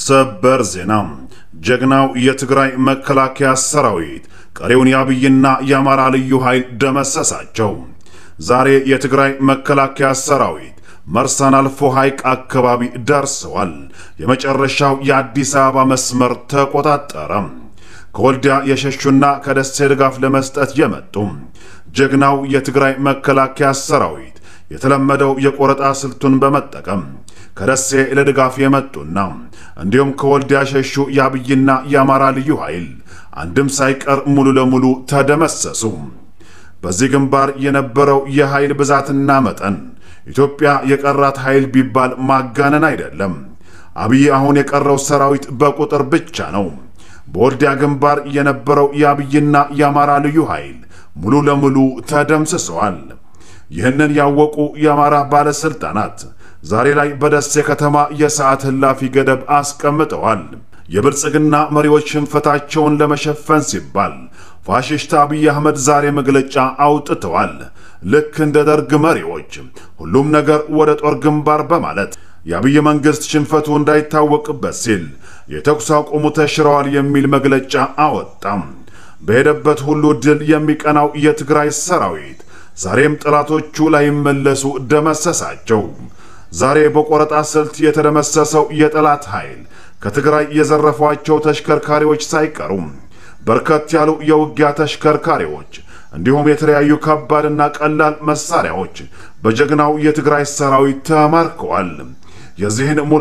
ሰበር ዜና ጀግናው የትግራይ መከላከያ ሰራዊት ቀሪውን የአብይና የኣማራ ልዩ ኃይል ደመሰሳቸው። ዛሬ የትግራይ መከላከያ ሰራዊት መርሳን አልፎ ሐይቅ አካባቢ ደርሰዋል። የመጨረሻው የአዲስ አበባ መስመር ተቆጣጠረ። ከወልዲያ የሸሹና ከደሴ ድጋፍ ለመስጠት የመጡ ጀግናው የትግራይ መከላከያ ሰራዊት የተለመደው የቆረጣ ስልቱን በመጠቀም ከደሴ ለድጋፍ የመጡና እንዲሁም ከወልዲያ ሸሹ የአብይና የኣማራ ልዩ ኃይል አንድም ሳይቀር ሙሉ ለሙሉ ተደመሰሱ። በዚህ ግንባር የነበረው የኃይል ብዛትና መጠን ኢትዮጵያ የቀራት ኃይል ቢባል ማጋነን አይደለም። አብይ አሁን የቀረው ሰራዊት በቁጥር ብቻ ነው። በወልዲያ ግንባር የነበረው የአብይና የኣማራ ልዩ ኃይል ሙሉ ለሙሉ ተደምስሰዋል። ይህንን ያወቁ የኣማራ ባለስልጣናት ዛሬ ላይ በደሴ ከተማ የሰዓት ህላፊ ገደብ አስቀምጠዋል። የብልጽግና መሪዎች ሽንፈታቸውን ለመሸፈን ሲባል ፋሽሽቱ አብይ አህመድ ዛሬ መግለጫ አውጥተዋል። ልክ እንደ ደርግ መሪዎች ሁሉም ነገር ወደ ጦር ግንባር በማለት የአብይ መንግስት ሽንፈቱ እንዳይታወቅበት ሲል የተኩስ አቁሙ ተሽሯል የሚል መግለጫ አወጣም። በሄደበት ሁሉ ድል የሚቀናው የትግራይ ሰራዊት ዛሬም ጥላቶቹ ላይ መለሱ ደመሰሳቸው። ዛሬ በቆረጣ ስልት የተደመሰሰው የጠላት ኃይል ከትግራይ የዘረፏቸው ተሽከርካሪዎች ሳይቀሩ በርከት ያሉ የውጊያ ተሽከርካሪዎች እንዲሁም የተለያዩ ከባድና ቀላል መሳሪያዎች በጀግናው የትግራይ ሰራዊት ተማርከዋል። የዚህን ሙሉ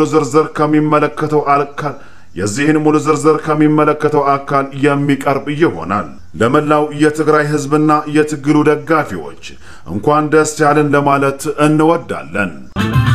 ዝርዝር ከሚመለከተው አካል የሚቀርብ ይሆናል። ለመላው የትግራይ ህዝብና የትግሉ ደጋፊዎች እንኳን ደስ ያለን ለማለት እንወዳለን።